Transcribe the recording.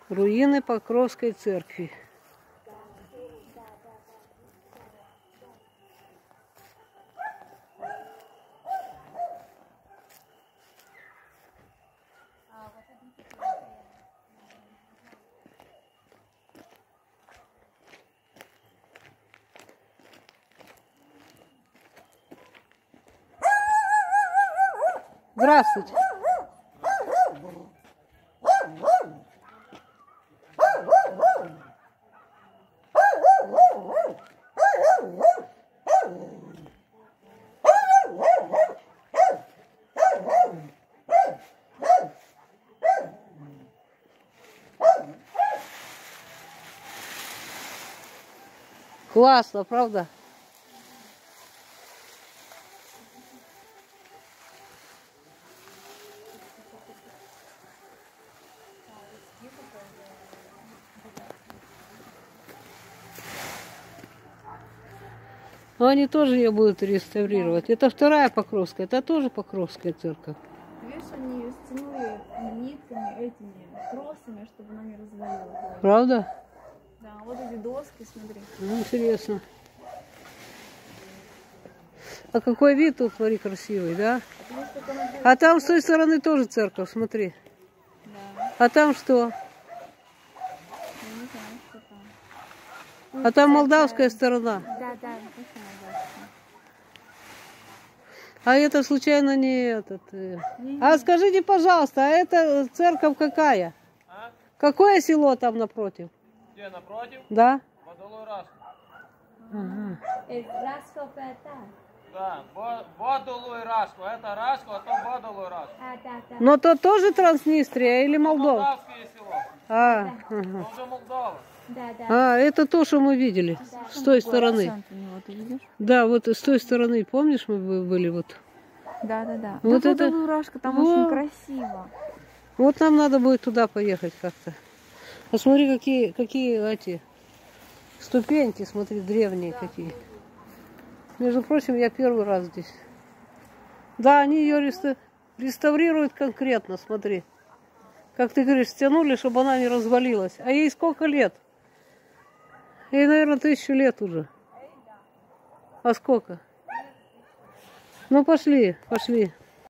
Руины Покровской церкви. Здравствуйте. Классно, правда? Но они тоже ее будут реставрировать. Это вторая Покровская, это тоже Покровская церковь. Видишь, они ее стянули нитками, этими тросами, чтобы она не развалилась. Правда? Да, вот эти доски, смотри. Ну, интересно. А какой вид тут, смотри, красивый, да? А там с той стороны тоже церковь, смотри. Да. А там что? Я не знаю, что там. А там молдавская сторона. Да, да, точно молдавская. А это случайно не этот? А скажите, пожалуйста, а это церковь какая? А? Какое село там напротив? Где, напротив? Да? Водолой Раско. Ага. Раско это. Да, Водолой Раско. Это Раско, а то Водолой Раско. Да. Но то тоже Транснистрия или Молдова? Молдавское село. Ага. Тоже Молдова. Да. А, это то, что мы видели с той стороны. Ты видишь? Да, вот с той стороны, помнишь, мы были вот. Да. Вот да, это- Лурашка, там Во. очень красиво. Вот нам надо будет туда поехать как-то. Посмотри, какие эти ступеньки, смотри, древние какие. Между прочим, я первый раз здесь. Да, они ее реставрируют конкретно, смотри. Как ты говоришь, стянули, чтобы она не развалилась. А ей сколько лет? Ей, наверное, 1000 лет уже. А сколько? Ну, пошли.